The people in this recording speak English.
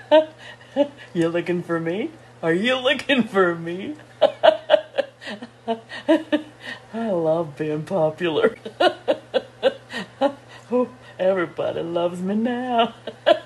You looking for me? Are you looking for me? I love being popular. Oh, everybody loves me now.